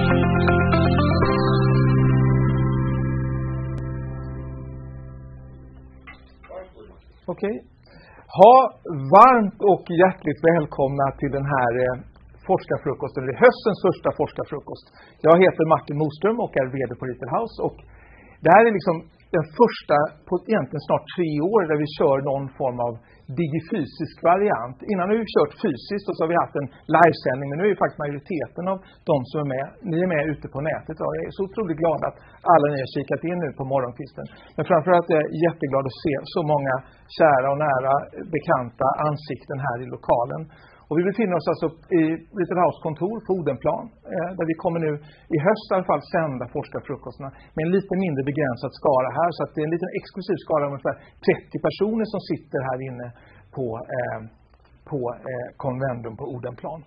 Okej. Ha varmt och hjärtligt välkomna till den här forskarfrukosten. Det är höstens första forskarfrukost. Jag heter Martin Moström och är vd på Retail House. Och det här är liksom den första på egentligen snart 3 år där vi kör någon form av digifysisk variant. Innan har vi kört fysiskt och så har vi haft en livesändning. Men nu är ju faktiskt majoriteten av de som är med, ni är med ute på nätet. Jag är så otroligt glad att alla ni har kikat in nu på morgonkvisten. Men framförallt är jag jätteglad att se så många kära och nära bekanta ansikten här i lokalen. Och vi befinner oss alltså i Retail House kontor på Odenplan, där vi kommer nu i höst i alla fall sända forskarfrukostarna med en lite mindre begränsad skara här. Så att det är en liten exklusiv skara av ungefär 30 personer som sitter här inne på Convendum på Odenplan.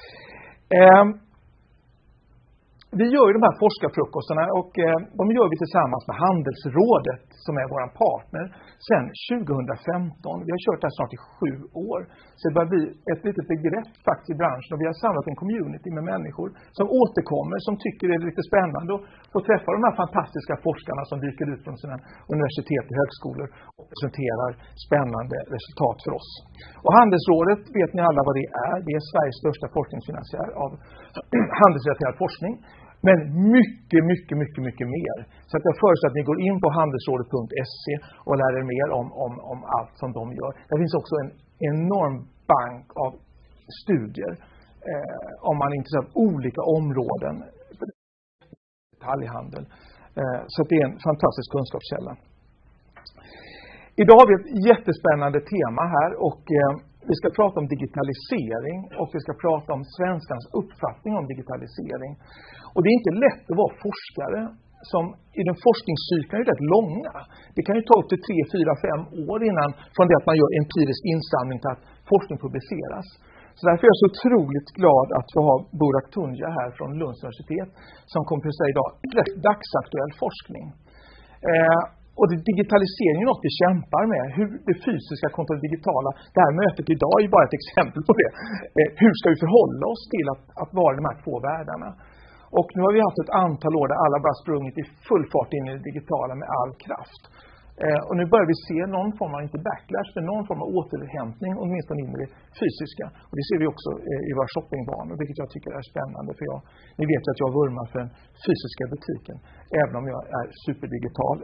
Vi gör ju de här forskarfrukostarna och de gör vi tillsammans med Handelsrådet som är vår partner sedan 2015. Vi har kört det här snart i 7 år. Så det börjar bli ett litet begrepp faktiskt i branschen och vi har samlat en community med människor som återkommer, som tycker det är lite spännande att få träffa de här fantastiska forskarna som dyker ut från sina universitet och högskolor och presenterar spännande resultat för oss. Och Handelsrådet, vet ni alla vad det är? Det är Sveriges största forskningsfinansiär av handelsrelaterad forskning. Men mycket mer. Så att jag föreslår att ni går in på handelsrådet.se och lär er mer om allt som de gör. Det finns också en enorm bank av studier om man är intresserad av olika områden. Detaljhandel. Så det är en fantastisk kunskapskälla. Idag har vi ett jättespännande tema här och vi ska prata om digitalisering och vi ska prata om svenskans uppfattning om digitalisering. Och det är inte lätt att vara forskare som i den forskningscykeln är rätt långa. Det kan ju ta upp till 3, 4, 5 år innan från det att man gör empirisk insamling till att forskning publiceras. Så därför är jag så otroligt glad att få ha Burak Tunca här från Lunds universitet som kommer att säga idag rätt dagsaktuell forskning. Och digitaliseringen är något vi kämpar med. Hur det fysiska kontra det digitala. Det här mötet idag är ju bara ett exempel på det. Hur ska vi förhålla oss till att vara de här 2 världarna? Och nu har vi haft ett antal år där alla bara sprungit i full fart in i det digitala med all kraft. Och nu börjar vi se någon form av, inte backlash, men någon form av återhämtning, åtminstone in i det fysiska. Och det ser vi också i våra shoppingbanor, vilket jag tycker är spännande. För ni vet ju att jag vurmar för den fysiska butiken, även om jag är superdigital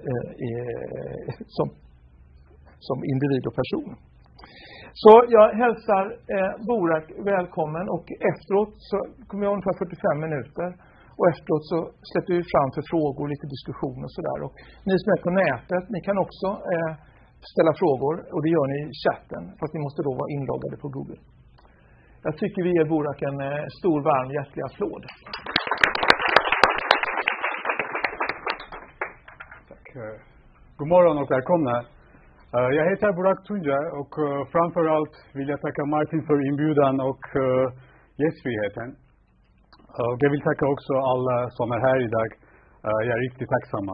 som individ och person. Så jag hälsar Burak välkommen och efteråt så kommer jag ungefär 45 minuter. Och efteråt så släpper vi fram för frågor, lite diskussion och sådär. Och ni som är på nätet, ni kan också ställa frågor och det gör ni i chatten. Fast ni måste då vara inloggade på Google. Jag tycker vi ger Burak en stor, varm, hjärtlig applåd. Tack. God morgon och välkomna. Jag heter Burak Tunca och framförallt vill jag tacka Martin för inbjudan och gästfriheten. Och jag vill tacka också alla som är här idag. Jag är riktigt tacksamma.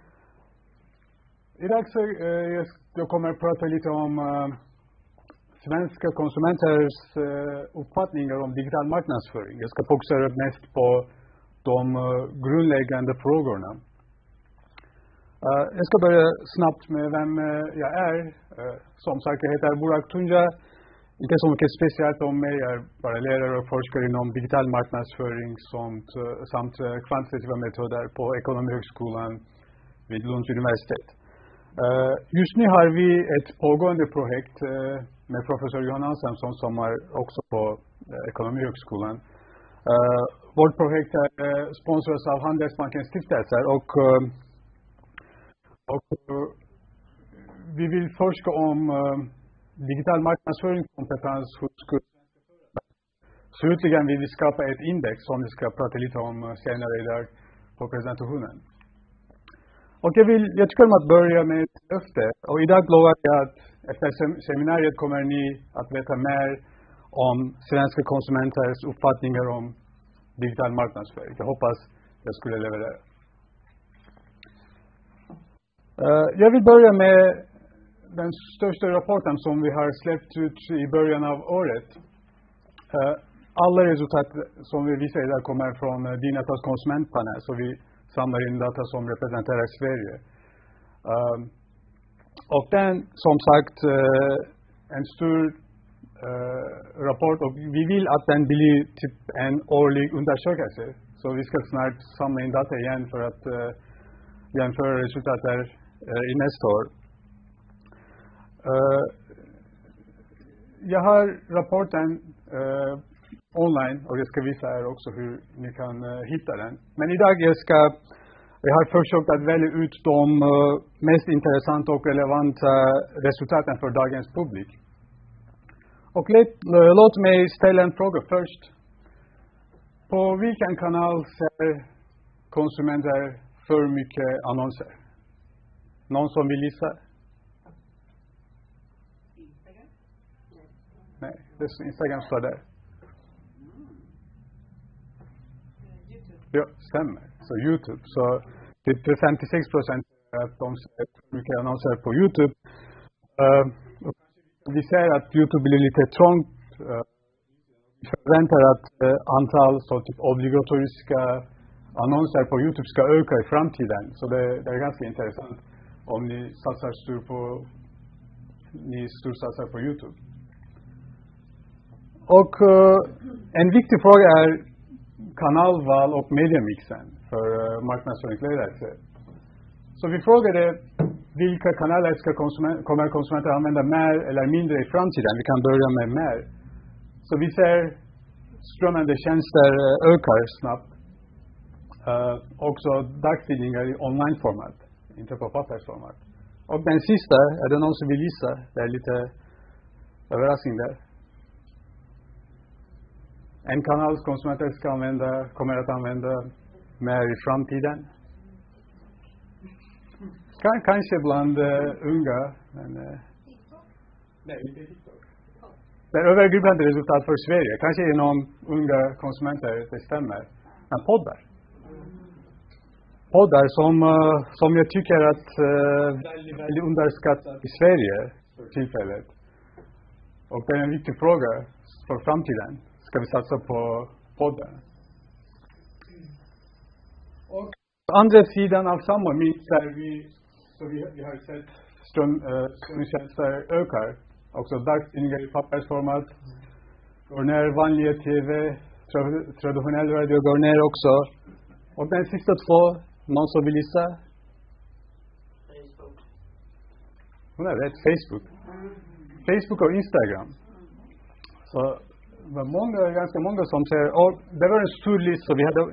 Idag så jag kommer att prata lite om svenska konsumenters uppfattningar om digital marknadsföring. Jag ska fokusera mest på de grundläggande frågorna. Jag ska börja snabbt med vem jag är. Som sagt, jag heter Burak Tunca. Inte så mycket speciellt om mig. Jag är bara lärare och forskare inom digital marknadsföring samt kvantitativa metoder på Ekonomihögskolan vid Lunds universitet. Just nu har vi ett pågående projekt med professor Johan Anselmsson som är också på Ekonomihögskolan. Vårt projekt sponsras av Handelsbankens stiftelser och vi vill forska om digital marknadsföringskompetens hos företag. Slutligen vill vi skapa ett index som vi ska prata lite om senare idag på presentationen. Och jag tycker om att börja med ett löfte. Och idag lovar jag att efter seminariet kommer ni att veta mer om svenska konsumenters uppfattningar om digital marknadsföring. Jag hoppas jag skulle leverera. Jag vill börja med den största rapporten som vi har släppt ut i början av året. alla resultat som vi visar idag kommer från Dinatas konsumentpanel, så vi samlar in data som representerar Sverige. Och den, som sagt, en stor rapport, och vi vill att den blir typ en årlig undersökelse. Så vi ska snart samla in data igen för att jämföra resultaten i nästa år. Jag har rapporten online, och jag ska visa er också hur ni kan hitta den. Men idag jag har försökt att välja ut de mest intressanta och relevanta resultaten för dagens publik. Och låt mig ställa en fråga först. På vilken kanal ser konsumenter för mycket annonser? Någon som vill gissa? Instagram? Nej, Instagram står där. YouTube. Ja, stämmer. Så YouTube. Så det är 56% att de ser mycket annonser på YouTube. Vi ser att YouTube blir lite trångt. Vi förväntar att antal så typ obligatoriska annonser på YouTube ska öka i framtiden. Så det är ganska intressant om ni storsatsar på YouTube. Och en viktig fråga är kanalval och mediemixen för marknadsföringsledare. Så vi frågade vilka kanaler kommer konsumenter använda mer eller mindre i framtiden. Vi kan börja med mer. Så vi ser strömmande tjänster ökar snabbt. Också dagstidningar i online-format, inte på pappersformat. Och den sista, är det någon som vill gissa? Det är lite överraskning där. En kanal konsumenter kommer att använda mer i framtiden. Kanske bland unga, men nej, inte TikTok. Det är övergripande resultat för Sverige. Kanske inom unga konsumenter, det stämmer. Men poddar. Poddar som jag tycker att väldigt underskattat i Sverige för tillfället. Och det är en viktig fråga för framtiden. Ska vi satsa på poddar? Och på andra sidan av samma mynt där vi har sett strömtjänster ökar. Också dagstidningar i pappersformat. Går ner vanliga TV, traditionell radio går ner också. Och den sista två, någon som vill gissa? Facebook. Hon är rätt, Facebook. Facebook och Instagram. Så ganska många som säger, det var en stor lista, vi hade,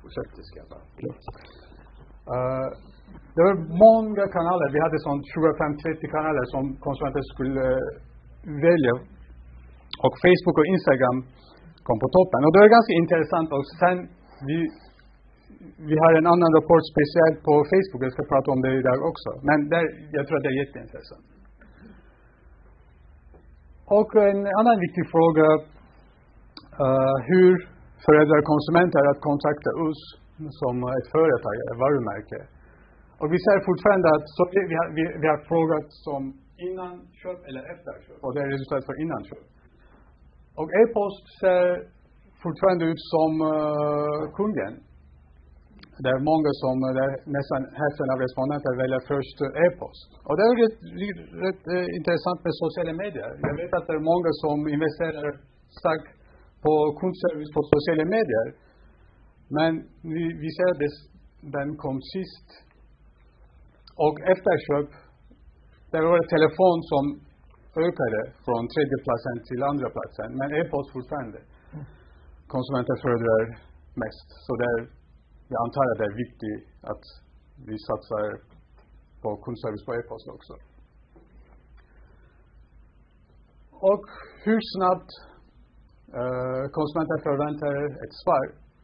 det var många kanaler, vi hade sånt 25-30 kanaler som konsumenter skulle välja. Och Facebook och Instagram kom på toppen. Och det är ganska intressant. Och sen, vi har en annan rapport speciellt på Facebook, jag ska prata om det idag också. Men jag tror att det är jätteintressant. Och en annan viktig fråga, hur föräldrar och konsumenter att kontakta oss som ett företag eller varumärke. Och vi ser fortfarande att vi har frågat som innan köp eller efter köp. Och det är resultat för innan köp. Och e-post ser fortfarande ut som kungen. Det är många som, nästan hälften av respondenter väljer först e-post. Och det är rätt intressant med sociala medier. Jag vet att det är många som investerar starkt på kundservice på sociala medier. Men vi ser att den kom sist. Och efterköp, det var telefon som ökade från tredje platsen till andra platsen. Men e-post fortfarande. Konsumenter föredrar mest. Så jag antar att det är viktigt att vi satsar på kundservice på e-post också. Och hur snabbt konsumenter förväntar ett svar.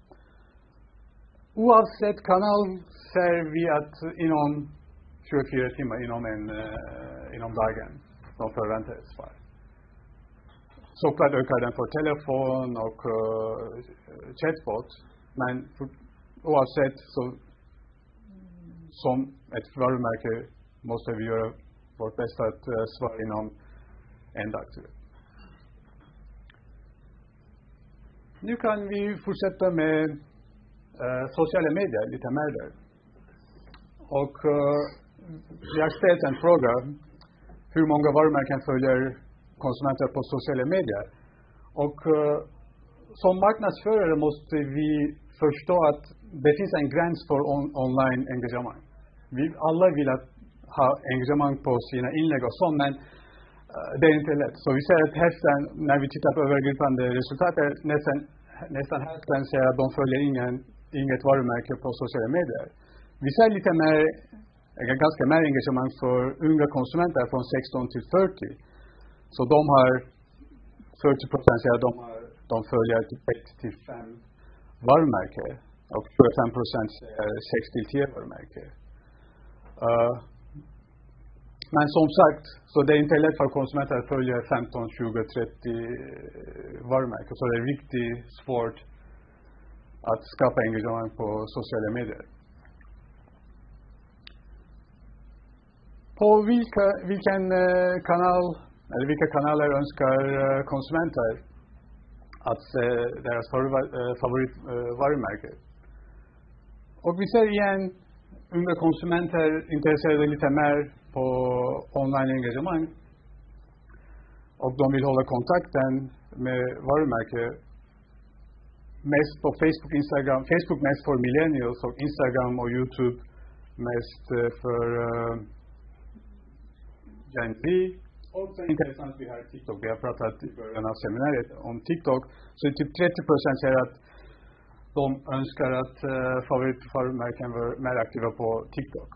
Oavsett kanal ser vi att inom 24 timmar inom dagen de förväntar ett svar. Såklart ökar den för telefon och chatbot, men oavsett så som ett varumärke måste vi göra vårt bästa att svara inom en dag. Nu kan vi fortsätta med sociala medier lite mer där. Och vi har ställt en fråga. Hur många varumärken följer konsumenter på sociala medier? Och som marknadsförare måste vi förstå att det finns en gräns för online engagemang. Vi alla vill ha engagemang på sina inlägg och så, men det är inte lätt. Så vi ser att hälften, när vi tittar på övergripande resultat, nästan hälften säger att de följer inget varumärke på sociala medier. Vi ser lite mer, ganska mer engagemang för unga konsumenter från 16 till 40. Så de har 40% säger att de följer 1 till 5 varumärken och 25% säger 6 till 10 varumärken. Men som sagt, så det är inte lätt för konsumenter att följa 15, 20, 30 varumärken. Så det är riktigt svårt att skapa engagemang på sociala medier. På vilken kanal eller vilka kanaler önskar konsumenter att se deras favoritvarumärke? Och vi ser igen unga konsumenter intresserade lite mer på online-engagemang. Och de vill hålla kontakten med varumärke. Mest på Facebook, Instagram. Facebook mest för millennials och Instagram och YouTube mest för Gen Z. Också intressant, vi har TikTok. Vi har pratat i början av seminariet om TikTok. Så typ 30% säger att de önskar att favoritvarumärken var mer aktiva på TikTok.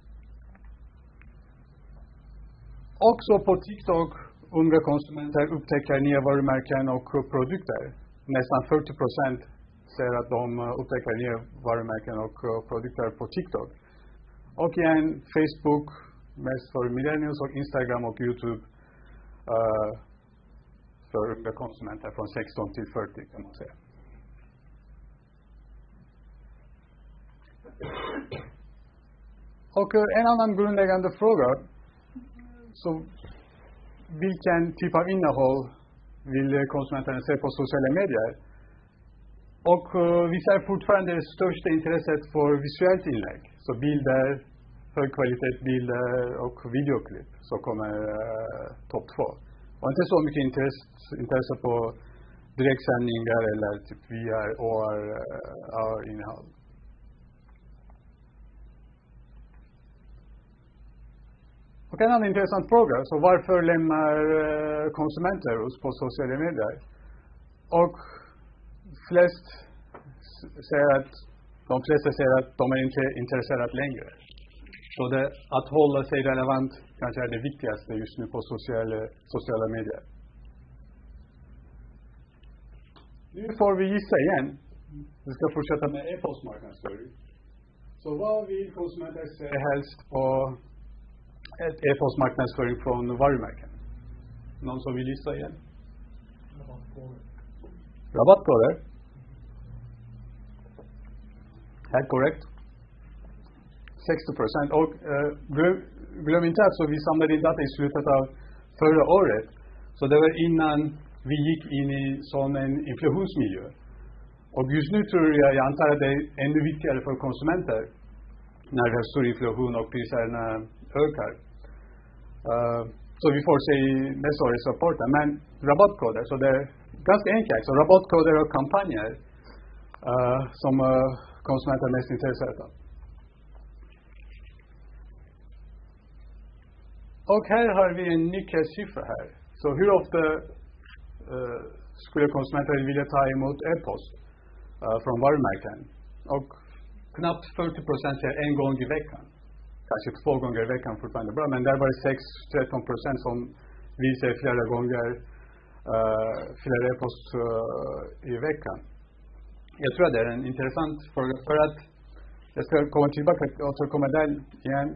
Också på TikTok, unga konsumenter upptäcker nya varumärken och produkter. Nästan 40% säger att de upptäcker nya varumärken och produkter på TikTok. Och igen, Facebook, mest för millennials och Instagram och YouTube för unga konsumenter från 16 till 40 kan man säga. Och en annan grundläggande fråga. Så vilken typ av innehåll vill konsumenterna se på sociala medier? Och vi ser fortfarande det största intresset för visuellt inlägg. Så bilder, högkvalitetsbilder och videoklipp som kommer topp 2. Och inte så mycket intresse på direktsändningar eller typ VR och innehåll. Och en annan intressant fråga, så varför lämnar konsumenter oss på sociala medier? Och de flesta säger att de är inte intresserade längre. Så att hålla sig relevant kanske är det viktigaste just nu på sociala medier. Nu får vi gissa igen. Vi ska fortsätta med e-postmarknadsföring. Så vad vill konsumenter se helst på ett e-postmarknadsföring från varumärken? Någon som vill gissa igen? Rabattkoder. Helt korrekt. 60%. Och glöm inte att så vi samlade in data i slutet av förra året. Så det var innan vi gick in i sån en inflationsmiljö. Och just nu tror jag antar att det är ännu viktigare för konsumenter när vi har stor inflation och priserna ökar. Så vi får se i nästa års rapporter. Men rabattkoder, så det är ganska enkelt. Så rabattkoder och kampanjer som konsumenter är mest intresserade av. Och här har vi en nyckelsiffra här. Så hur ofta skulle konsumenter vilja ta emot e-post från varumärken? Och knappt 40% säger en gång i veckan. Kanske 2 gånger i veckan fortfarande bra, men där var det 6-13% som vill se flera gånger flera e-post i veckan. Jag tror att det är en intressant fråga för att jag ska komma tillbaka och återkomma där igen.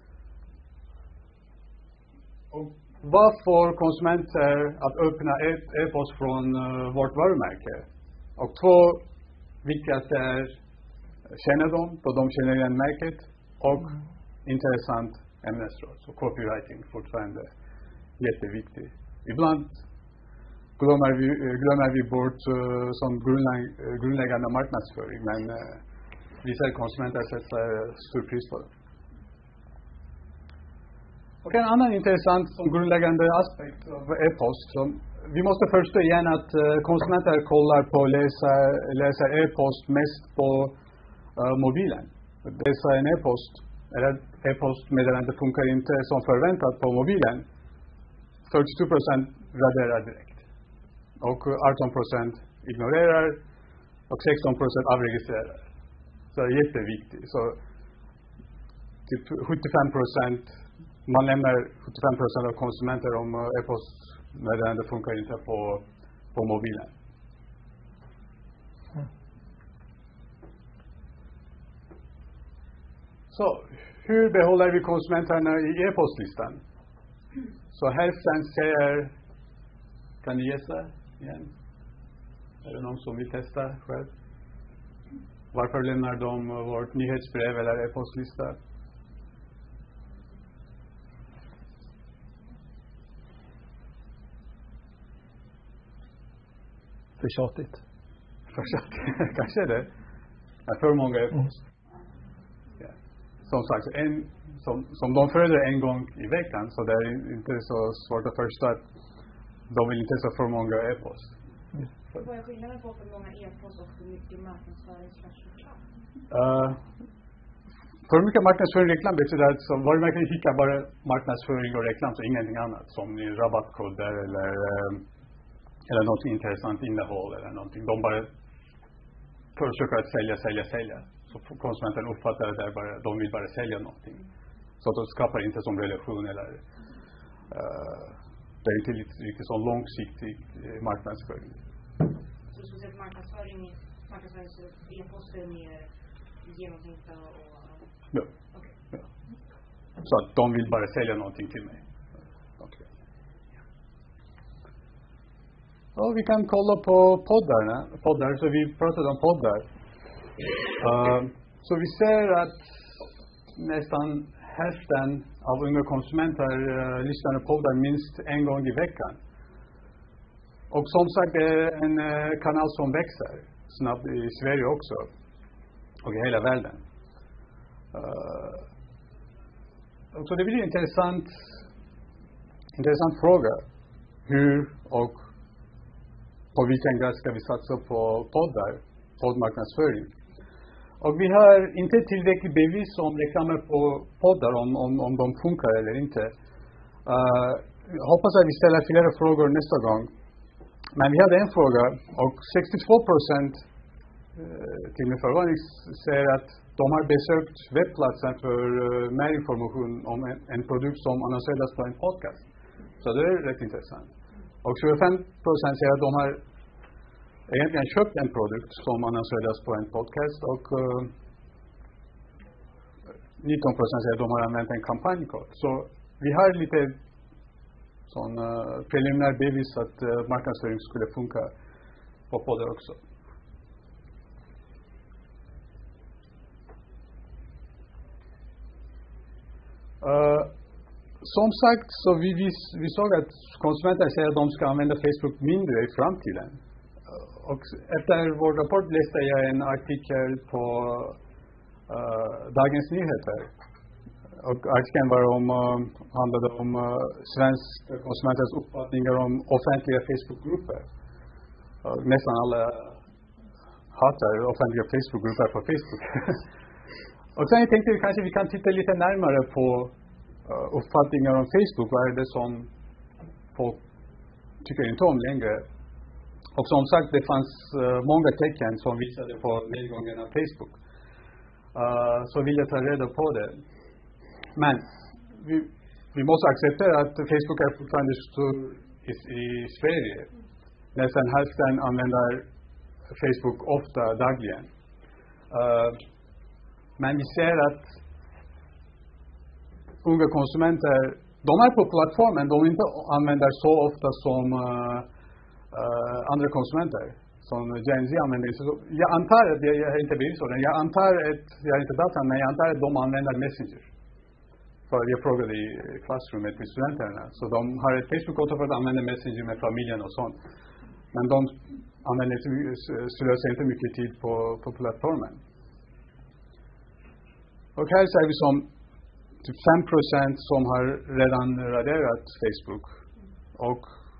Och vad får konsumenter att öppna e-post från vårt varumärke? Och 2 viktigaste är kännedom, då de känner igen märket, och intressant ämnesråd. Så copywriting fortfarande jätteviktigt. Ibland glömmer vi bort som grundläggande marknadsföring, men vissa konsumenter sätter stor pris på det. Och en annan intressant som grundläggande aspekt av e-post, som vi måste förstå igen att konsumenter kollar på läser e-post mest på mobilen. Läsa en e-post eller e-postmeddelande funkar inte som förväntat på mobilen. 42% raderar direkt. Och 18% ignorerar och 16% avregistrerar. Så det är jätteviktigt. Så typ 75%, man lämnar 75% av konsumenter om e-postmeddelande funkar inte på mobilen. Så hur behåller vi konsumenterna i e-postlistan? Så hälften säger, kan ni gissa igen? Är det någon som vill testa själv? Varför lämnar de vårt nyhetsbrev eller e-postlista? För tjatigt. Kanske det. För många e-post. Som sagt, som de föredrar en gång i veckan, så det är inte så svårt att förstå att de vill inte så för många e-post. Vad är skillnaden på för många e-post och för mycket marknadsföringsreklam? För mycket marknadsföring och reklam betyder att varumärken skickar bara marknadsföring och reklam, så ingenting annat, som rabattkoder eller något intressant innehåll eller någonting. De bara försöker att sälja. Så konsumenten uppfattar att de vill bara sälja någonting. Så att de skapar inte som relation eller det är inte riktigt så långsiktig marknadsföring. Så du skulle säga att marknadsföring e-poster är mer genomtänkta och... Ja. Okay. Ja. Så att de vill bara sälja någonting till mig. Okay. Och vi kan kolla på poddar, så vi pratade om poddar. Så vi ser att nästan hälften av unga konsumenter lyssnar på poddar minst en gång i veckan. Och som sagt, det är en kanal som växer snabbt i Sverige också. Och i hela världen. Så det blir en intressant fråga. Hur och på vilken grad ska vi satsa på poddmarknadsföring? Och vi har inte tillräckligt bevis om reklamer på poddar, om de funkar eller inte. Jag hoppas att vi ställer flera frågor nästa gång. Men vi hade en fråga och 62% till min förvåning säger att de har besökt webbplatsen för mer information om en produkt som annonseras på en podcast. Så det är rätt intressant. Och 25% säger att de har egentligen köpt en produkt som annonseras på en podcast och 19% säger att de har använt en kampanjkod. Så vi har lite sån preliminär bevis att marknadsföring skulle funka på poddar också. Som sagt, så vi såg att konsumenter säger att de ska använda Facebook mindre i framtiden. Och efter vår rapport läste jag en artikel på Dagens Nyheter. Och artikeln handlade om svenska konsumenters uppfattningar om offentliga Facebookgrupper. Nästan alla hatar offentliga Facebookgrupper på Facebook. Och sen tänkte jag kanske vi kan titta lite närmare på uppfattningar om Facebook. Vad är det som folk tycker inte om längre? Och som sagt, det fanns många tecken som visade på nedgången av Facebook. Så vill jag ta reda på det. Men vi måste acceptera att Facebook är fortfarande stor i Sverige. Nästan hälften använder Facebook ofta dagligen. Men vi ser att unga konsumenter, de är på plattformen, de inte använder så ofta som andra konsumenter. Som Gen Z använder. Så jag antar att, jag har inte bevis på det, jag har inte datan, men jag antar att de använder Messenger. För jag frågade i klassrummet med studenterna. Så de har ett Facebook-konto för att använda Messenger med familjen och sånt. Men de slösar inte mycket tid på plattformen. Och här ser vi som typ 5% som har redan raderat Facebook och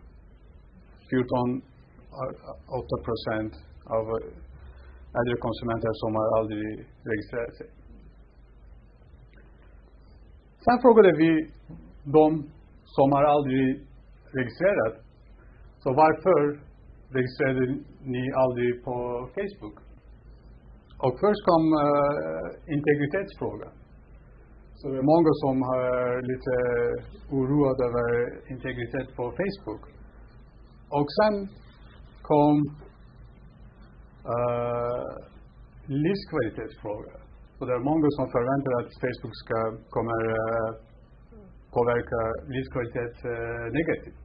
8% av äldre konsumenter som har aldrig registrerat sig. Sen frågade vi de som har aldrig registrerat, så varför registrerade ni aldrig på Facebook? Och först kom integritetsfrågan. Så det är många som är lite oroade över integritet på Facebook. Och sen kom livskvalitetsfrågan. Så det är många som förväntar att Facebook ska kommer påverka livskvalitet negativt.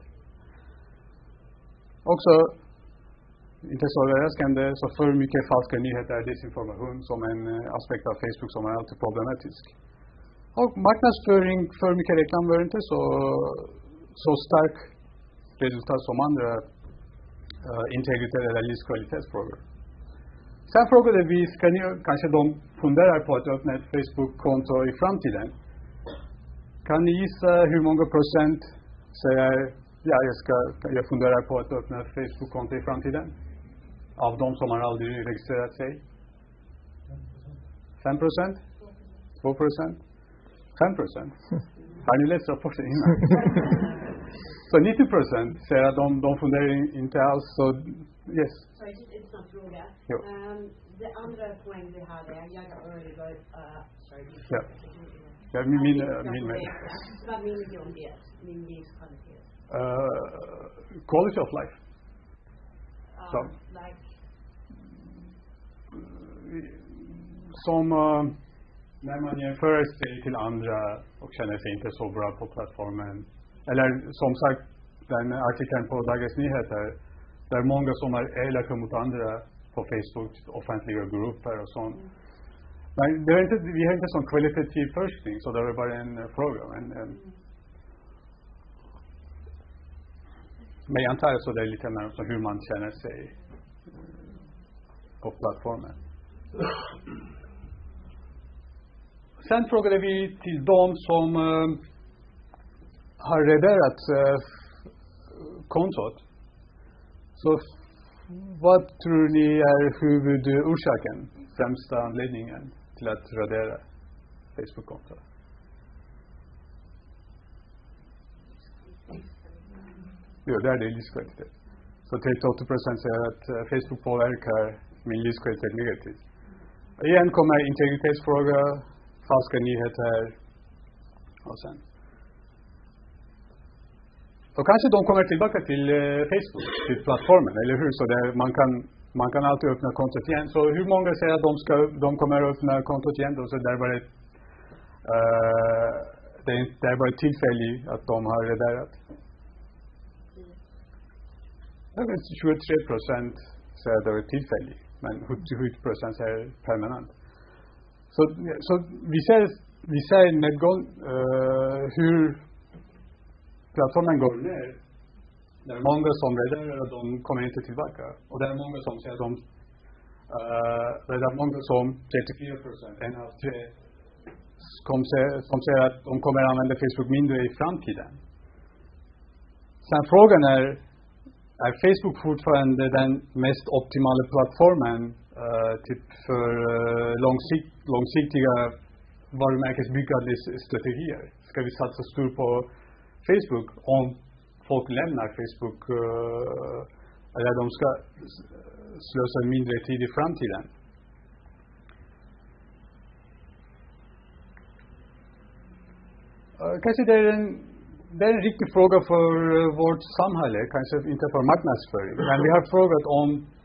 Också inte så överraskande, så för mycket falska nyheter är desinformation som en aspekt av Facebook som är alltid problematisk. Och marknadsföring för mycket reklam var inte så stark resultat som andra integritet eller livskvalitetsfrågor. Sen frågade vi, kanske de funderar på att öppna ett Facebook-konto i framtiden. Kan ni gissa hur många procent säger jag funderar på att öppna ett Facebook-konto i framtiden? Av de som har aldrig registrerat sig? 5%? 2%? 5%? Har ni läst rapporten innan? Så 90% säger att de funderar inte alls. Så, yes. Så en snabb fråga. Jo. Det andra poäng vi hade, jag har already got, Ja. Ja, min vad menar du om det? Min livskvalitet? Quality of life. Like? Som när man jämför sig till andra och känner sig inte så bra på plattformen. Eller som sagt, den artikeln på Dagens Nyheter, det är många som är elaka mot andra på Facebook, offentliga grupper och sånt. Men vi har inte sån kvalitativ forskning, så det är bara en fråga. Men jag antar så det är lite mer så hur man känner sig på plattformen. Sen frågade vi till de som har raderat kontot. Så vad tror ni är huvudorsaken, främsta anledningen till att radera Facebook-kontot? Jo, det är det livskvalitet. Så 38% säger att Facebook påverkar min livskvalitet negativt. Igen kommer integritetsfråga, falska nyheter och sen. Och kanske de kommer tillbaka till Facebook, till plattformen, eller hur? Så där man kan alltid öppna kontot igen. Så hur många säger att de kommer öppna kontot igen? Så där var det är bara tillfälligt att de har raderat. 23% säger att det är tillfälligt, men 77% säger permanent. Så vi ser nedgång hur plattformen går ner. Det är många som raderar och de kommer inte tillbaka. Och det är många som säger det är många som 34%, en av tre, som säger att de kommer använda Facebook mindre i framtiden. Sen frågan är Facebook fortfarande den mest optimala plattformen typ för långsiktiga varumärkesbyggande strategier? Ska vi satsa stort på Facebook om folk lämnar Facebook eller de ska slösa mindre tid i framtiden? Kanske det är en riktig fråga för vårt samhälle, kanske inte för marknadsföring. Men vi har frågat om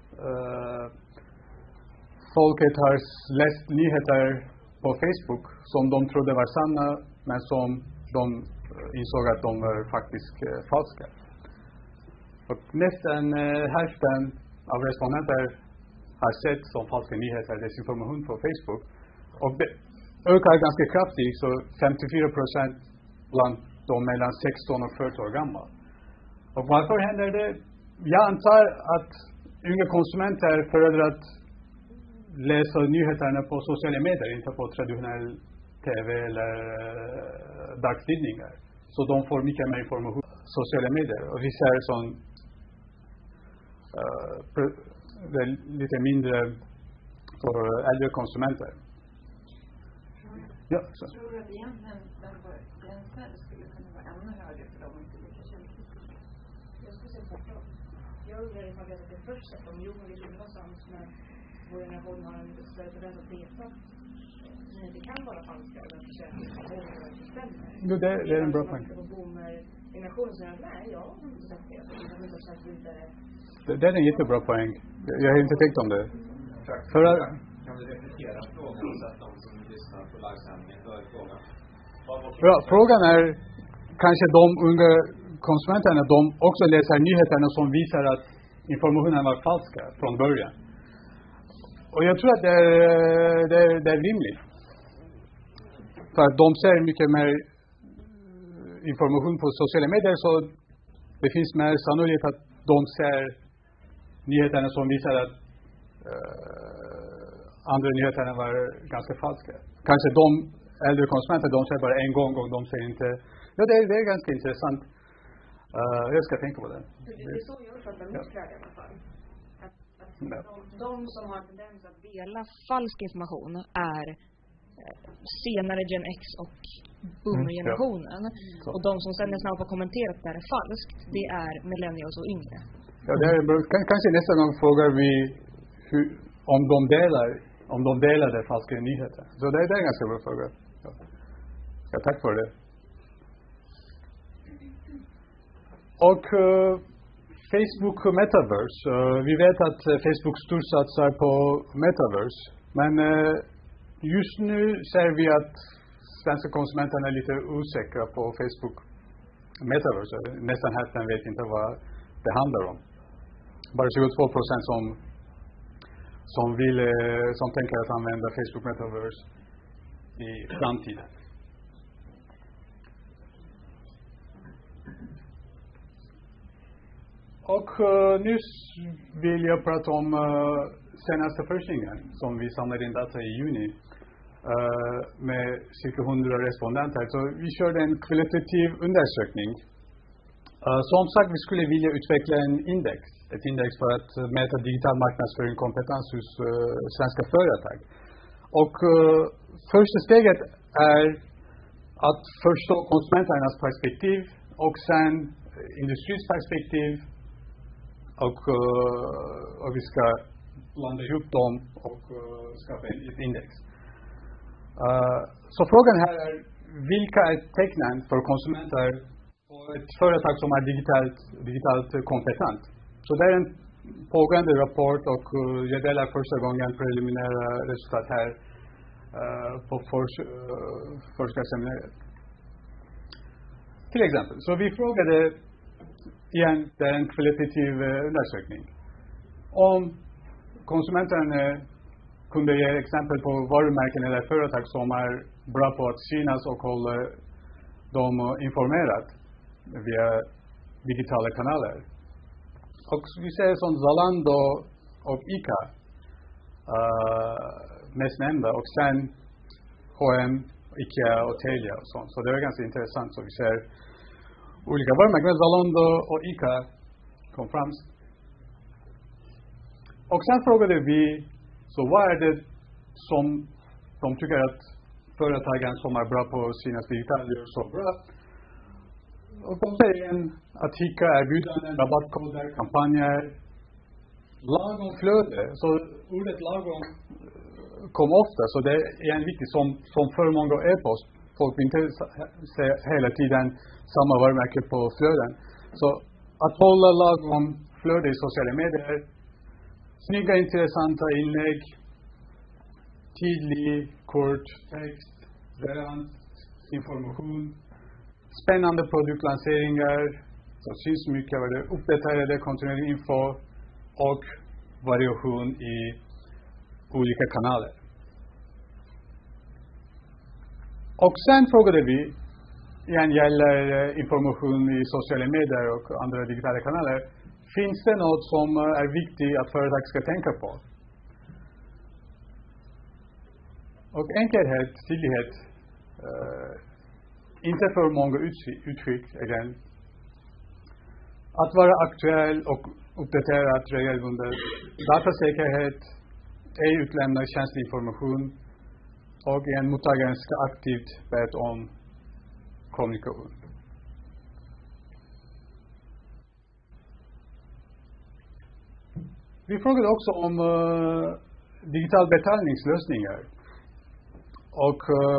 folket har läst nyheter på Facebook som de trodde var sanna, men som de insåg att de var faktiskt falska. Och nästan hälften av respondenter har sett som falska nyheter desinformation på Facebook. Och det ökar ganska kraftigt, så 54% bland de mellan 16 och 40 år gamla. Och varför händer det? jag antar att unga konsumenter föredrar att läsa nyheterna på sociala medier, inte på traditionell tv eller dagstidningar. Så de får mycket mer information på sociala medier. Och vi ser sån lite mindre för äldre konsumenter. Ja, så. Tror du att egentligen den gränsen skulle kunna vara ännu högre för dem och inte lika känsligt? Jag skulle säga tvärtom. Jag undrar ifall det är först sett om vi skulle vara sant när vår generation har en större tendens att veta att det kan vara falska och därför känns det stämmer. Det är en bra poäng. Generationen säger att nej, jag har inte sagt det. Jag har inte sagt vidare. Det är en jättebra poäng. Jag har inte tänkt om det. För att, kan du repetera frågan så att de som lyssnar på livesändningen hör frågan? Ja, frågan är kanske de unga konsumenterna, de också läser nyheterna som visar att informationen var falska från början. Och jag tror att det är rimligt. För att de ser mycket mer information på sociala medier, så det finns mer sannolikt att de ser nyheterna som visar att andra nyheterna var ganska falska. Kanske de äldre konsumenter, de ser bara en gång och de ser inte. Ja, det är ganska intressant. Jag ska tänka på det. Det är så jag uppfattar muskler i alla fall. De som har tendens att dela falsk information är senare Gen X och boomer-generationen. Ja. Och de som sen är snabba på att kommentera att det är falskt, det är millennials och yngre. Ja, det är, kanske nästa gång frågar vi om de delar det falska nyheter. Så det är en ganska bra fråga. Ja, tack för det. Och Facebook Metaverse. Vi vet att Facebook storsatsar på Metaverse. Men just nu ser vi att svenska konsumenterna är lite osäkra på Facebook Metaverse. Nästan hälften vet inte vad det handlar om. Bara 22% som tänker att använda Facebook Metaverse i framtiden. Och nu vill jag prata om senaste forskningen som vi samlade in data i juni med cirka 100 respondenter. Så vi körde en kvalitativ undersökning. Som sagt, vi skulle vilja utveckla ett index för att mäta digital marknadsföring kompetens hos svenska företag. Och första steget är att förstå konsumenternas perspektiv och sen industrins perspektiv. Och vi ska blanda ihop dem och skapa ett index. Så frågan här är, vilka är tecknen för konsumenter på ett företag som är digitalt kompetent? Så det är en pågående rapport och jag delar första gången preliminära resultat här på forskarseminariet. Till exempel, så vi frågade igen, det är en kvalitativ undersökning. Om konsumenterna kunde ge exempel på varumärken eller företag som är bra på att synas och hålla dem informerat via digitala kanaler. Och vi ser som Zalando och ICA mest nämnda, och sen H&M, IKEA och Telia och sånt. Så det är ganska intressant. Så vi ser olika varumärken, Zalando och ICA kom fram. Och sen frågade vi, så vad är det som de tycker att företagen som är bra på sina digitala gör så bra? Och de säger att ICA erbjudanden, rabattkoder, kampanjer, lagom flöde. Så ordet lagom kom ofta, så det är en viktig som för många e-post. Folk vill inte se hela tiden samma varumärke på flöden. Så att hålla lagom flöde i sociala medier, snygga intressanta inlägg, tydlig, kort text, relevant information, spännande produktlanseringar, så syns mycket av det, uppdaterade kontinuerlig info och variation i olika kanaler. Och sen frågade vi, igen gäller information i sociala medier och andra digitala kanaler, finns det något som är viktigt att företag ska tänka på? Och enkelhet, tydlighet, inte för många uttryck igen. Att vara aktuell och uppdaterad regelbundet. Datasäkerhet, ej utlämna känslig information och en mottagaren ska aktivt bett om kommunikation. Vi frågade också om digital betalningslösningar. Och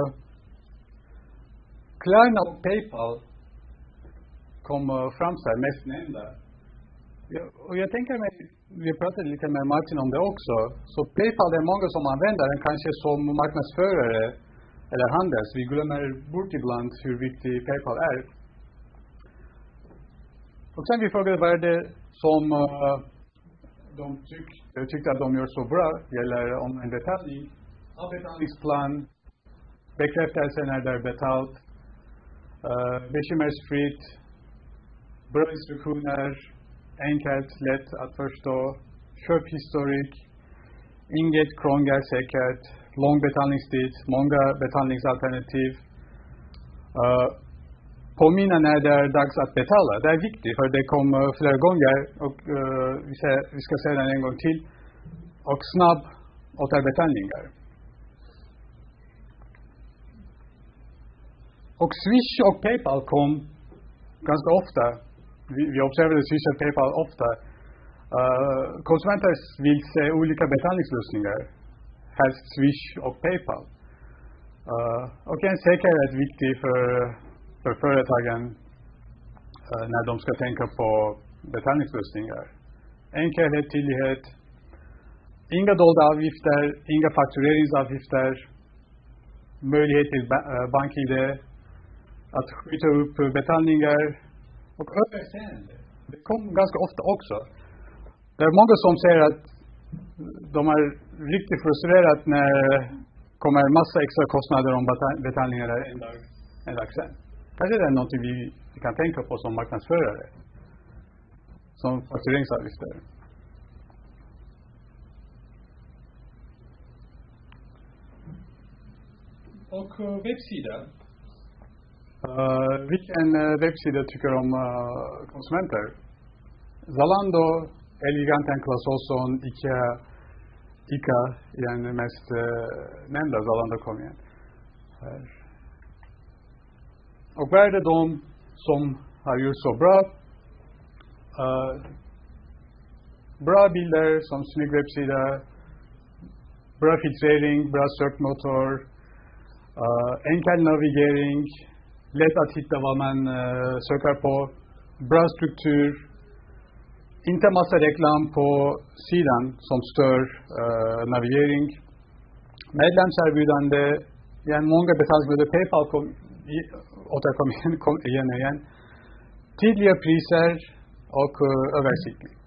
Klarna och PayPal kom fram så här mest nämnda. Och jag tänker mig, vi pratade lite med Martin om det också. Så PayPal är många som använder den kanske som marknadsförare eller handels. Vi glömmer bort ibland hur viktig PayPal är. Och sen vi frågade vad är det som de tyckte att de gör så bra. Gäller om en betalning, avbetalningsplan, bekräftelse när det är betalt, bekymmersfritt, bra instruktioner, enkelt, lätt att förstå, köphistorik, inget krångel, säkert, lång betalningstid, många betalningsalternativ, påminna när det är dags att betala. Det är viktigt för det kommer flera gånger och vi ska säga den en gång till. Och snabb återbetalningar. Och Swish och PayPal kom ganska ofta. Vi observerade Swish och PayPal ofta. Konsumenter vill se olika betalningslösningar. Helst Swish och PayPal. Och en säkerhet är viktig för företagen när de ska tänka på betalningslösningar. Enkelhet, tydlighet. Inga dolda avgifter, inga faktureringsavgifter. Möjlighet till bank-ID. Att skjuta upp betalningar och överseende. Det kom ganska ofta också. Det är många som säger att de är riktigt frustrerade när det kommer en massa extra kostnader om betalningar en dag sen. Kanske det är något vi kan tänka på som marknadsförare. Som faktureringsavgifter. Och webbsida. Vilken webbsida tycker om konsumenter? Zalando, Eleganten, Clas Ohlson, ICA igen mest nämnda. Zalando kom igen. Och vad är det de som har gjort så bra? Bra bilder som snygg webbsida, bra filtrering, bra sökmotor, enkel navigering, lätt att hitta vad man söker på, bra struktur, inte massa reklam på sidan som stör navigering, medlemserbjudande, många betalningsmedel, PayPal återkom igen, tydliga priser och översiktligt.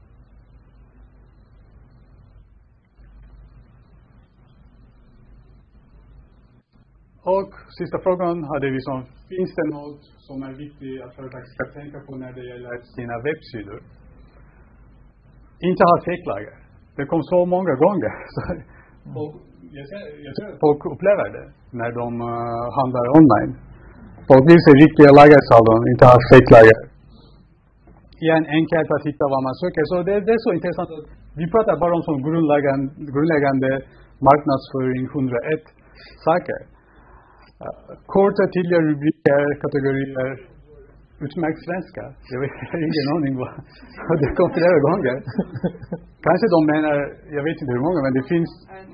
Och sista frågan hade vi som, finns det något som är viktigt att företag ska tänka på när det gäller sina webbsidor? Inte ha fejklager. Det kom så många gånger. Och jag tror att folk upplever det när de handlar online. Folk vill se riktiga lagersalon, inte ha fejklager. Igen, enkelt att hitta vad man söker. Så det är så intressant att vi pratar bara om som grundläggande marknadsföring 101 saker. Korta, tydliga rubriker, kategorier, utmärkt svenska. Jag vet ingen aning vad det kom flera gånger. Kanske de menar, jag vet inte hur många, men det finns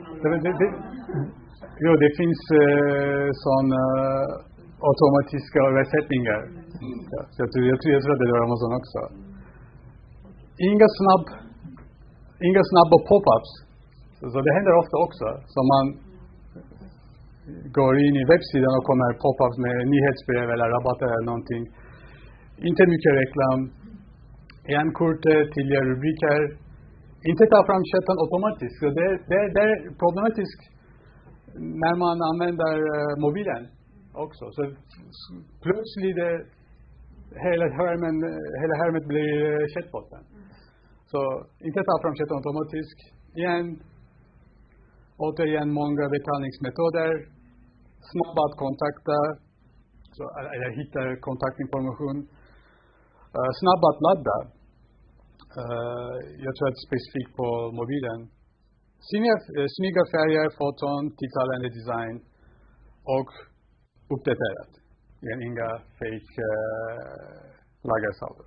det finns sådana automatiska översättningar. Så jag tror att det var Amazon också. Inga snabba pop-ups. Så det händer ofta också. Så man går in i webbsidan och kommer pop-ups med nyhetsbrev eller rabatter eller någonting. Inte mycket reklam. En kort tydliga rubriker. Inte ta fram chatten automatiskt. Så det är problematiskt när man använder mobilen också. Så plötsligt hela härmet blir chatbotten. Så inte ta fram chatten automatiskt. Återigen många betalningsmetoder. Snabbt att kontakta. Så, eller hitta kontaktinformation. Snabbt att ladda. Jag tror att specifikt på mobilen. Snygga färger, foton, tilltalande design. Och uppdaterat. Inga fake lagersalvor.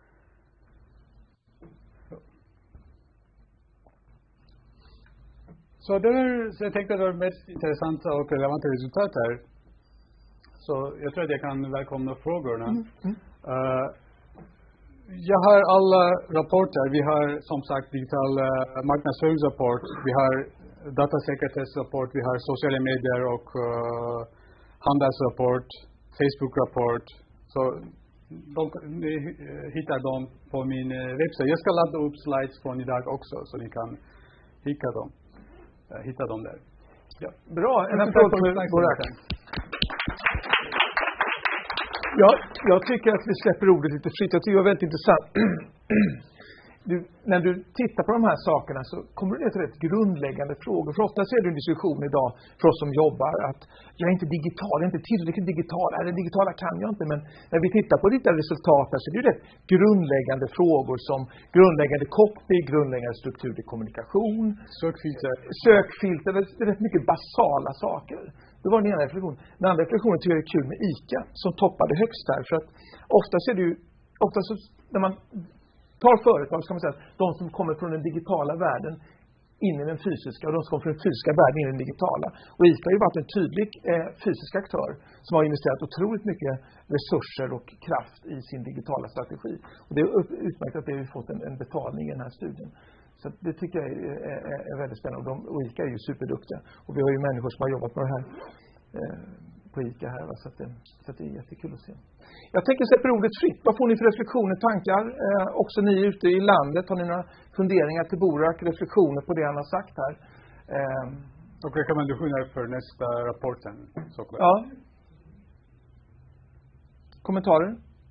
Så jag tänkte att det var mest intressanta och relevanta resultat här. Så jag tror att jag kan välkomna frågorna. Jag har alla rapporter. Vi har som sagt digital marknadsföringsrapport. Vi har datasäkerhetsrapport. Vi har sociala medier och handelsrapport. Facebook-rapport. Så ni hittar dem på min webbsida. Jag ska ladda upp slides från idag också så ni kan hitta dem där. Ja. Bra, en applåd för Burak. Ja, jag tycker att vi släpper ordet lite fritt. Jag tycker det var väldigt intressant. När du tittar på de här sakerna så kommer du till rätt grundläggande frågor. För ofta ser du en diskussion idag för oss som jobbar att jag är inte digital, jag är inte tillräckligt digital. Det digitala kan jag inte, men när vi tittar på dina resultat så är det ju rätt grundläggande frågor som grundläggande copy, grundläggande struktur i kommunikation, sökfilter, det är rätt mycket basala saker. Det var den ena reflektionen. Den andra reflektionen tycker jag är kul med ICA som toppade högst där. För att ofta ser du, så när man tar företag ska man säga att de som kommer från den digitala världen in i den fysiska och de som kommer från den fysiska världen in i den digitala. Och ICA har ju varit en tydlig fysisk aktör som har investerat otroligt mycket resurser och kraft i sin digitala strategi. Och det är utmärkt att det har fått en betalning i den här studien. Så det tycker jag är väldigt spännande. Och ICA är ju superduktiga. Och vi har ju människor som har jobbat med det här på ICA här. Så att det är jättekul att se. Jag tänker släppa ordet fritt. Vad får ni för reflektioner, tankar? Också ni ute i landet. Har ni några funderingar till Burak? Reflektioner på det han har sagt här? Och rekommendationer för nästa rapporten. Såklart. Ja. Kommentarer?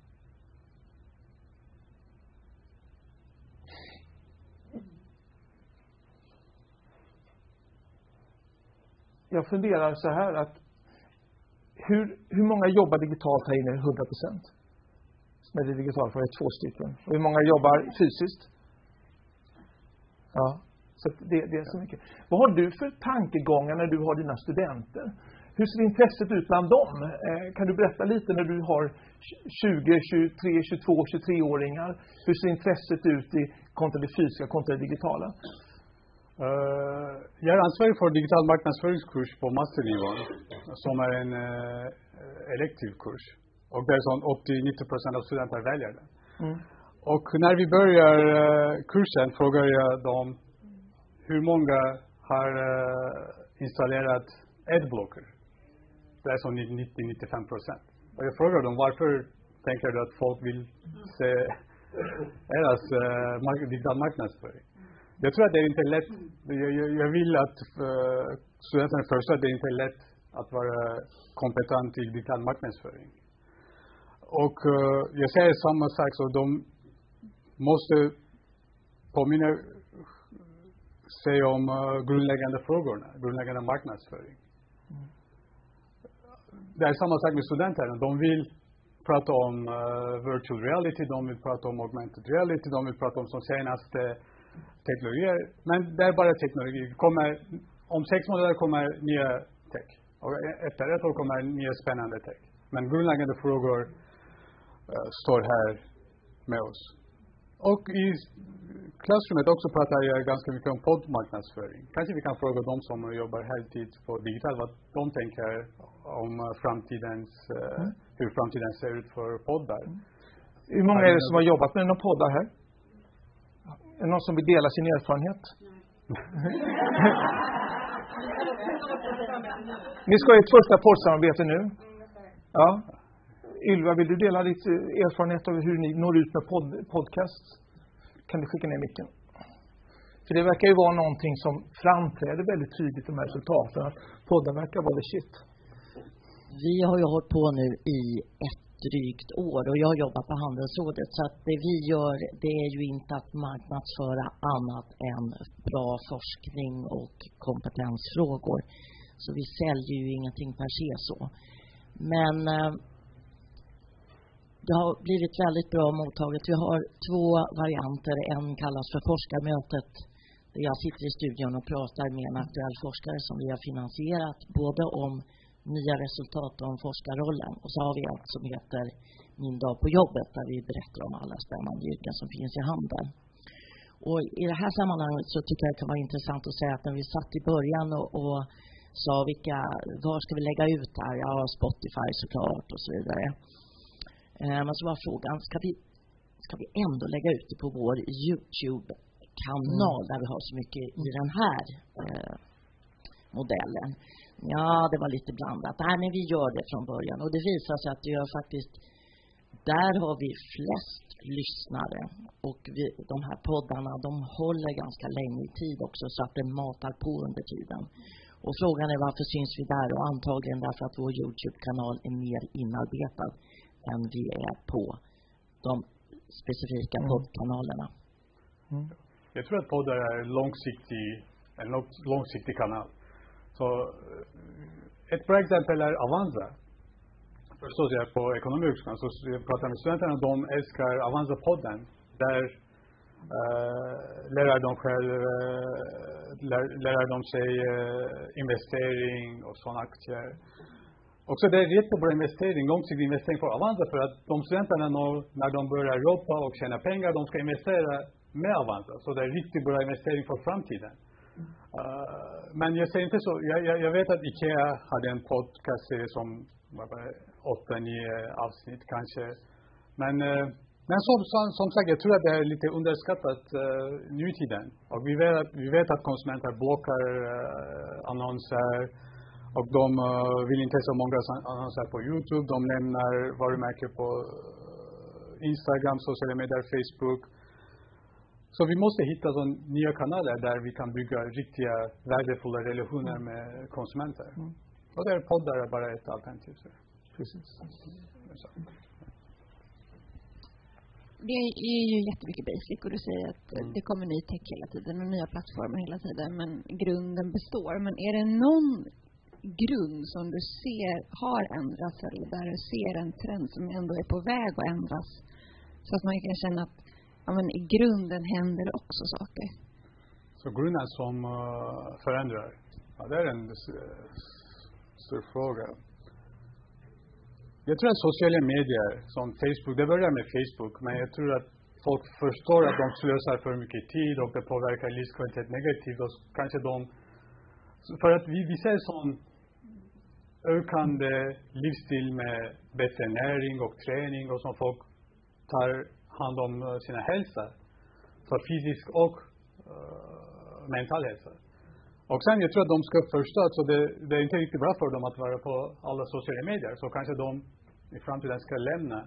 Jag funderar så här att hur många jobbar digitalt här inne? 100%. När det är digitalt för det är 2 stycken. Och hur många jobbar fysiskt? Ja, så det är så mycket. Vad har du för tankegångar när du har dina studenter? Hur ser intresset ut bland dem? Kan du berätta lite när du har 20, 23, 22, 23-åringar? Hur ser intresset ut i kontra det fysiska, kontra det digitala? Jag är ansvarig för digital marknadsföringskurs på masternivån som är en elektiv kurs. Och det är sån 80-90% av studenter väljer den. Och när vi börjar kursen frågar jag dem hur många har installerat adblocker. Det är så 90-95%. Och jag frågar dem varför tänker du att folk vill se deras digital marknadsföring. Jag tror att det är inte lätt. Jag vill att studenterna förstår att det är inte lätt att vara kompetent i digital marknadsföring. Och jag säger samma sak, så de måste påminna sig om grundläggande frågorna, grundläggande marknadsföring. Det är samma sak med studenterna. De vill prata om virtual reality, de vill prata om augmented reality, de vill prata om som senaste teknologier, men det är bara teknologi. Om 6 månader kommer nya tech. Och efter 1 år kommer nya spännande tech. Men grundläggande frågor står här med oss. Och i klassrummet också pratar jag ganska mycket om poddmarknadsföring. Kanske vi kan fråga de som jobbar heltid på digital vad de tänker om hur framtiden ser ut för poddar. Hur många är det som har jobbat med några poddar här? Är det någon som vill dela sin erfarenhet? Ni ska ha ett första poddsamarbete nu. Ja. Ylva, vill du dela ditt erfarenhet av hur ni når ut med podcast? Kan du skicka ner micken? För det verkar ju vara någonting som framträder väldigt tydligt i de här resultaten. Att podden verkar vara the shit. Vi har ju hållit på nu i 1 drygt år och jag jobbar på Handelsrådet, så att det vi gör, det är ju inte att marknadsföra annat än bra forskning och kompetensfrågor. Så vi säljer ju ingenting per se så. Men det har blivit väldigt bra mottaget. Vi har 2 varianter. En kallas för forskarmötet. Där jag sitter i studion och pratar med en aktuell forskare som vi har finansierat. Både om nya resultat och om forskarrollen. Och så har vi ett som heter Min dag på jobbet. Där vi berättar om alla spännande yrken som finns i handeln. Och i det här sammanhanget så tycker jag det kan vara intressant att säga att när vi satt i början och sa var ska vi lägga ut här? Ja, Spotify såklart och så vidare. Men så var frågan, ska vi ändå lägga ut det på vår YouTube-kanal där vi har så mycket i den här modellen? Ja, det var lite blandat. Nej, men vi gör det från början. Och det visar sig att det gör faktiskt, där har vi flest lyssnare. Och de här poddarna, de håller ganska länge i tid också, så att det matar på under tiden. Och frågan är varför syns vi där? Och antagligen därför att vår YouTube-kanal är mer inarbetad än vi är på de specifika poddkanalerna. Jag tror att poddar är en långsiktig kanal. Så ett bra exempel är Avanza. Förstås jag på ekonomihögskolan så jag pratar med studenterna, de älskar Avanza-podden. Där lär de sig investering och sådana aktier. Också det är jättebra investering, långsiktig investering för Avanza, för att de studenterna när de börjar jobba och tjäna pengar, de ska investera med Avanza. Så det är riktigt bra investering för framtiden. Men jag säger inte så, jag vet att IKEA hade en podcast-serie som var 8-9 avsnitt kanske. Men som sagt, jag tror att det är lite underskattat nutiden. Och vi vet att konsumenter blockar annonser. Och de vill inte så många annonser på YouTube. De lämnar varumärken på Instagram, sociala medier, Facebook. Så vi måste hitta nya kanaler där vi kan bygga riktiga värdefulla relationer med konsumenter. Och där poddar är bara ett alternativ. Precis. Det är ju jättemycket basic och du säger att det kommer ny tech hela tiden och nya plattformar hela tiden, men grunden består. Men är det någon grund som du ser har ändrats eller där du ser en trend som ändå är på väg att ändras, så att man kan känna att men i grunden händer också saker? Så grunden som förändrar, det är en stor fråga. Jag tror att sociala medier som Facebook, det börjar med Facebook, men jag tror att folk förstår att de slösar för mycket tid och det påverkar livskvalitet negativt. Och kanske för att vi ser sån ökande livsstil med bättre näring och träning och som folk tar hand om sina hälsa. Så fysisk och mental hälsa. Och sen jag tror att de ska förstå att så det är inte riktigt bra för dem att vara på alla sociala medier. Så kanske de i framtiden ska lämna.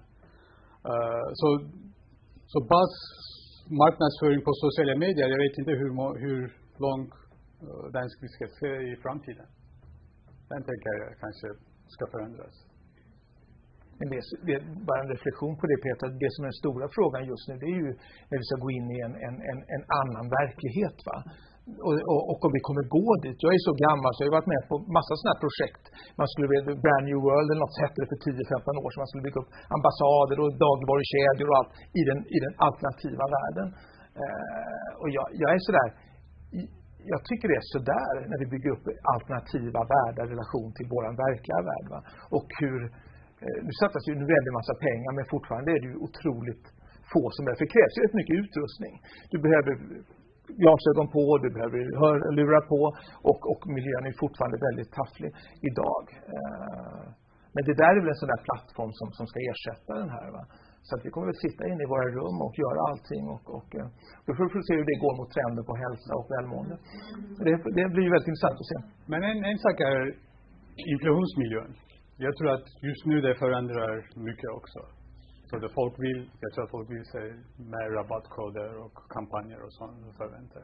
Så marknadsföring på sociala medier, jag vet inte hur lång den ska se i framtiden. Den tänker jag kanske ska förändras. Men det är bara en reflektion på det, Peter. Det som är den stora frågan just nu, det är ju när vi ska gå in i en annan verklighet, va? Och om vi kommer gå dit. Jag är så gammal så jag har varit med på massa sådana här projekt. Man skulle bygga Brand New World eller något, hette det för 10-15 år. Så man skulle bygga upp ambassader och dagligvarukedjor och allt i den alternativa världen. Och jag är sådär, jag tycker det är sådär när vi bygger upp alternativa världar i relation till vår verkliga värld. Va? Och hur, nu satsas ju en väldigt massa pengar, men fortfarande är det ju otroligt få som är. För det krävs ju rätt mycket utrustning. Du behöver glasögon på, du behöver lura på och miljön är fortfarande väldigt tafflig idag. Men det där är väl en sån där plattform som ska ersätta den här, va? Så att vi kommer att sitta inne i våra rum och göra allting och då får vi se hur det går mot trenden på hälsa och välmående. Det blir ju väldigt intressant att se. Men en sak är informationsmiljön. Jag tror att just nu det förändrar mycket också. Så jag tror att folk vill se mer rabattkoder och kampanjer och sånt förväntar.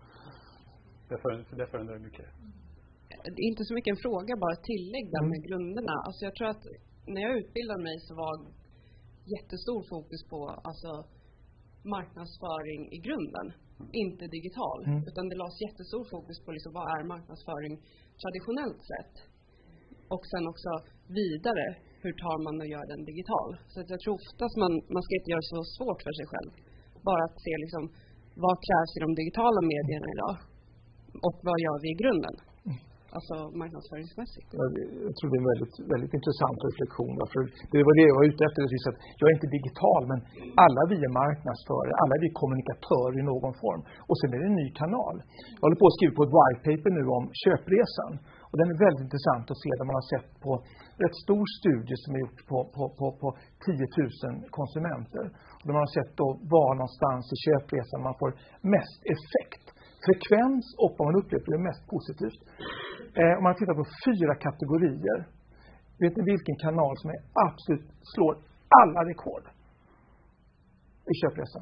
Det förändrar mycket. Det är inte så mycket en fråga, bara ett tillägg där med grunderna. Alltså jag tror att när jag utbildade mig så var jättestor fokus på alltså marknadsföring i grunden, inte digital, utan det lades jättestor fokus på liksom, vad är marknadsföring traditionellt sett, och sen också vidare, hur tar man och gör den digital. Så att jag tror oftast man ska inte göra det så svårt för sig själv, bara att se liksom, vad krävs i de digitala medierna idag och vad gör vi i grunden. Alltså marknadsföringsmässigt. Jag tror det är en väldigt, väldigt intressant reflektion. För det var det jag var ute efter. Att jag är inte digital, men alla vi är marknadsförare, alla vi är kommunikatörer i någon form. Och sen är det en ny kanal. Jag håller på att skriva på ett white paper nu om köpresan. Och den är väldigt intressant att se, där man har sett på rätt stor studie som är gjort på 10 000 konsumenter. Och där man har sett då var någonstans i köpresan man får mest effekt. Frekvens och vad man upplever det mest positivt. Om man tittar på 4 kategorier. Vet ni vilken kanal som är absolut slår alla rekord i köpresan?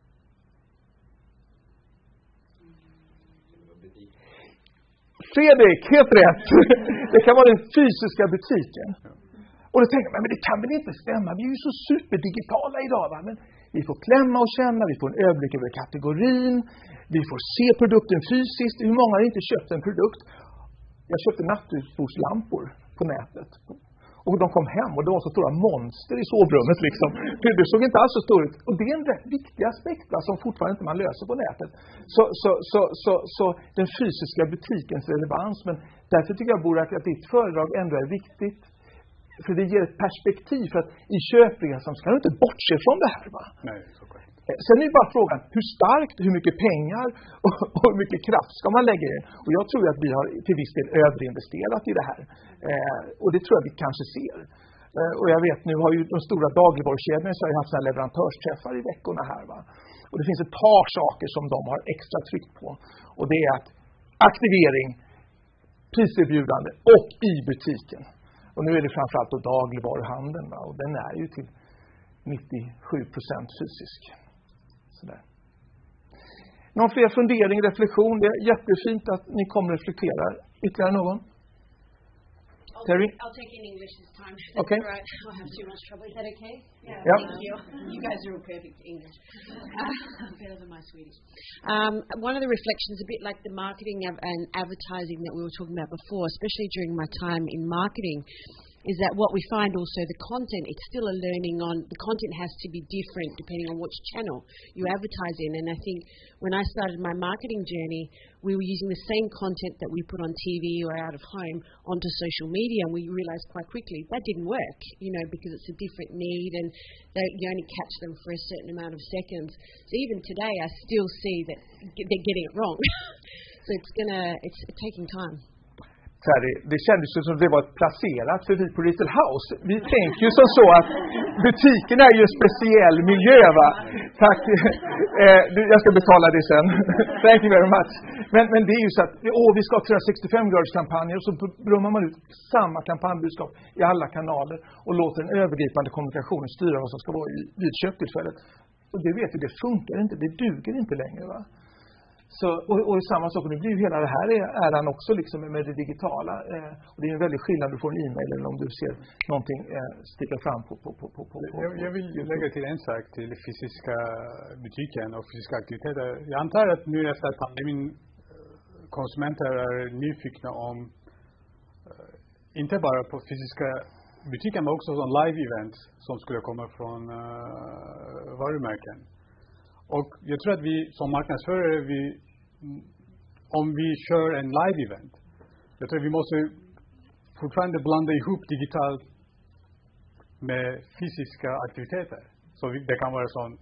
Fredrik, helt rätt. Det kan vara den fysiska butiken. Och då tänker man, men det kan väl inte stämma. Vi är ju så superdigitala idag, va? Men vi får klämma och känna, vi får en överblick över kategorin, vi får se produkten fysiskt. Hur många har inte köpt en produkt? Jag köpte nattljusslampor på nätet. Och de kom hem och det var så stora monster i sovrummet liksom. Det såg inte alls så stort ut. Och det är en rätt viktig aspekt som fortfarande inte man löser på nätet. Så den fysiska butikens relevans. Men därför tycker jag, Burak, att ditt föredrag ändå är viktigt. För det ger ett perspektiv, för att i köpresan ska du inte bortse från det här, va? Nej, såklart. Sen är det bara frågan, hur starkt, hur mycket pengar och hur mycket kraft ska man lägga in? Och jag tror att vi har till viss del överinvesterat i det här. Och det tror jag vi kanske ser. Och jag vet, nu har ju de stora dagligvarukedjorna i Sverige haft sådana leverantörsträffar i veckorna här, va? Och det finns ett par saker som de har extra tryck på. Och det är att aktivering, priserbjudande och i butiken. Och nu är det framförallt då dagligvaruhandeln, va? Och den är ju till 97% fysisk. Sådär. Någon fler fundering, reflektion? Det är jättefint att ni kommer att reflektera. Ytterligare någon? Terry? I'll take it in English this time. Okay. That's all right. I don't have too much trouble. Is that okay? Yeah. Thank you. You guys are all perfect English. Better than my Swedish. One of the reflections, a bit like the marketing and advertising that we were talking about before, especially during my time in marketing, is that what we find also, the content, it's still a learning on, the content has to be different depending on which channel you advertise in. And I think when I started my marketing journey, we were using the same content that we put on TV or out of home onto social media, and we realized quite quickly that didn't work, because it's a different need and you only catch them for a certain amount of seconds. So even today I still see that they're getting it wrong. So it's taking time. Det kändes ju som det var placerat för vi på Little House. Vi tänker ju som så att butiken är ju en speciell miljö, va? Tack. Jag ska betala det sen. Thank you very much. Men det är ju så att vi ska ha 365-graderskampanjer, och så brummar man ut samma kampanjbudskap i alla kanaler och låter den övergripande kommunikationen styra vad som ska vara vid köptillfället. Och det vet vi, det funkar inte, det duger inte längre, va? Så, och samma sak, nu blir ju hela det här äran också liksom med det digitala. Och det är en väldig skillnad du får en e-mail eller om du ser någonting sticka fram på. Jag vill lägga till en sak till fysiska butiken och fysiska aktiviteter. Jag antar att nu efter pandemin konsumenter är nyfikna om inte bara på fysiska butiken men också som live-event som skulle komma från varumärken. Och jag tror att vi som marknadsförare, om vi kör en live-event, jag tror att vi måste fortfarande blanda ihop digitalt med fysiska aktiviteter. Så det kan vara sån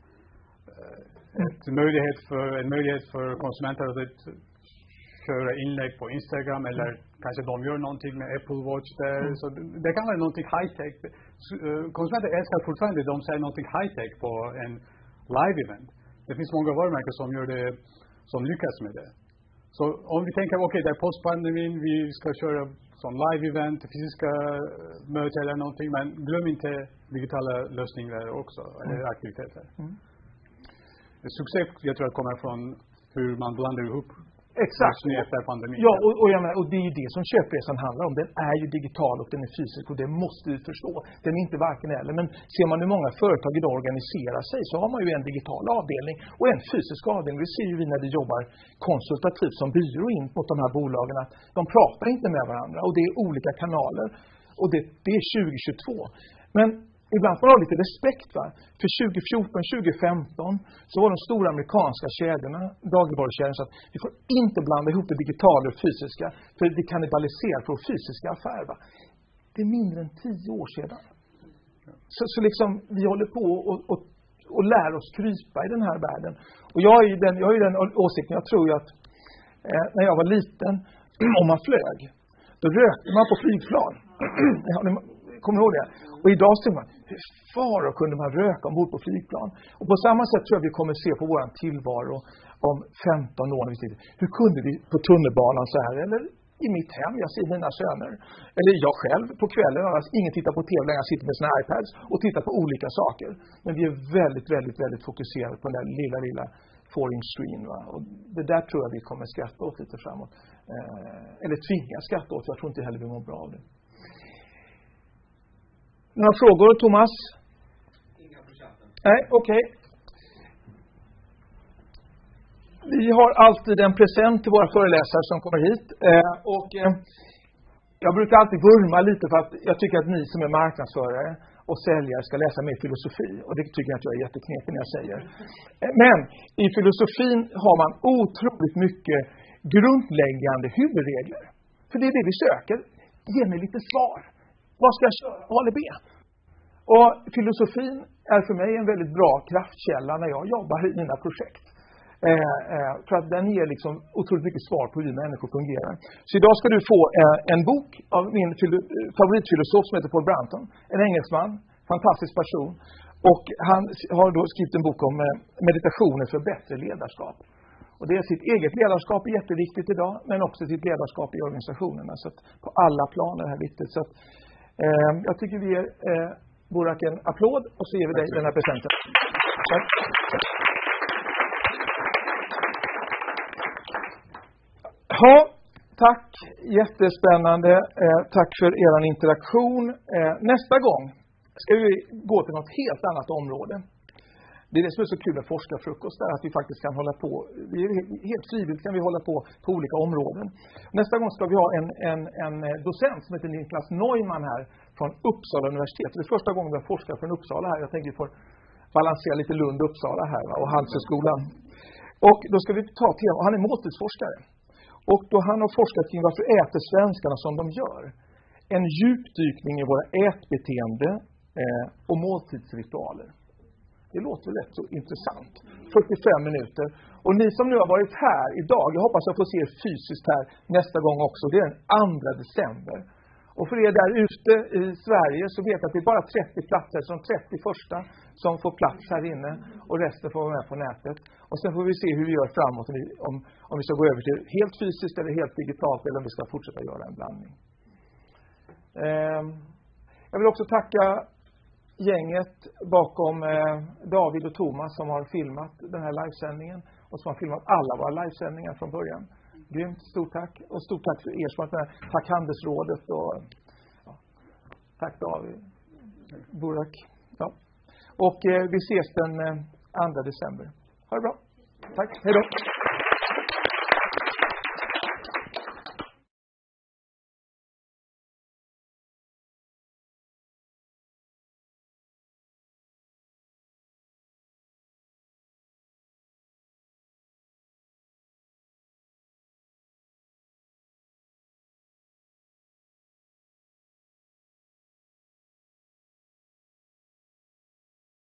en möjlighet för konsumenter att köra inlägg på Instagram, eller kanske de gör någonting med Apple Watch där. Så det kan vara någonting high-tech. Konsumenter älskar fortfarande, de säger någonting high-tech på en live-event. Det finns många varumärken som gör det, som lyckas med det. Så om vi tänker, det är postpandemin, vi ska köra som live-event, fysiska möten eller någonting, men glöm inte digitala lösningar också, eller aktiviteter. Succé, jag tror, kommer från hur man blandar ihop Exakt. Efter pandemin. Ja, och jag menar, och det är ju det som köpresan handlar om. Den är ju digital och den är fysisk och det måste vi förstå. Den är inte varken eller. Men ser man hur många företag idag organiserar sig så har man ju en digital avdelning och en fysisk avdelning. Vi ser ju när vi jobbar konsultativt som byrå in mot de här bolagen att de pratar inte med varandra och det är olika kanaler. Och det är 2022. Men ibland får man ha lite respekt. Va? För 2014-2015 så var de stora amerikanska kedjorna, dagligvarukedjorna, så att vi får inte blanda ihop det digitala och fysiska. För det kannibaliserar för fysiska affärer. Va? Det är mindre än 10 år sedan. Så liksom vi håller på och lär oss krypa i den här världen. Och jag har ju den åsikten, jag tror ju att när jag var liten, om man flög, då rökte man på flygplan. Kommer du ihåg det? Och idag ser man, hur fara kunde man röka ombord på flygplan? Och på samma sätt tror jag vi kommer se på vår tillvaro om 15 år. Hur kunde vi på tunnelbanan så här? Eller i mitt hem, jag ser mina söner. Eller jag själv på kvällen, alltså ingen tittar på tv, jag sitter med sina iPads och tittar på olika saker. Men vi är väldigt, väldigt, väldigt fokuserade på den där lilla foreign stream. Va? Och det där tror jag vi kommer skratta åt lite framåt. Eller tvinga skratta åt, jag tror inte heller vi mår bra av det. Några frågor, Thomas? Inga på chatten. Nej, okej. Vi har alltid en present till våra föreläsare som kommer hit. Jag brukar alltid vurma lite för att jag tycker att ni som är marknadsförare och säljare ska läsa mer filosofi. Och det tycker jag att jag är jätteknepig när jag säger. Men i filosofin har man otroligt mycket grundläggande huvudregler. För det är det vi söker. Ge mig lite svar. Vad ska jag köra? A eller B? Och filosofin är för mig en väldigt bra kraftkälla när jag jobbar i mina projekt. För att den ger liksom otroligt mycket svar på hur människor fungerar. Så idag ska du få en bok av min favoritfilosof som heter Paul Brunton. En engelsman, fantastisk person. Och han har då skrivit en bok om meditationer för bättre ledarskap. Och det är sitt eget ledarskap är jätteviktigt idag, men också sitt ledarskap i organisationerna. Så att på alla planer är det här viktigt. Så att, jag tycker vi ger Burak en applåd och så ger vi dig den här presenten. Tack. Ja, tack. Jättespännande. Tack för er interaktion. Nästa gång ska vi gå till något helt annat område. Det är det som är så kul med forskarfrukost, där att vi faktiskt kan hålla på, helt frivilligt kan vi hålla på olika områden. Nästa gång ska vi ha en docent som heter Niklas Neumann här från Uppsala universitet. Det är första gången vi har forskare från Uppsala här. Jag tänker vi får balansera lite Lund och Uppsala här och Handelshögskolan. Och då ska vi ta tema, och han är måltidsforskare. Och då han har forskat kring varför äter svenskarna som de gör. En djupdykning i våra ätbeteende och måltidsritualer. Det låter rätt så intressant. 45 minuter. Och ni som nu har varit här idag, jag hoppas jag får se er fysiskt här nästa gång också. Det är den 2 december. Och för er där ute i Sverige så vet jag att det är bara 30 platser, som 31 som får plats här inne. Och resten får vara med på nätet. Och sen får vi se hur vi gör framåt, om vi ska gå över till helt fysiskt eller helt digitalt, eller om vi ska fortsätta göra en blandning. Jag vill också tacka gänget bakom David och Thomas som har filmat den här livesändningen och som har filmat alla våra livesändningar från början. Grymt, stort tack. Och stort tack för er som har varit med. Tack Handelsrådet och tack David, Burak. Ja. Och vi ses den 2 december. Ha det bra. Tack, hej då.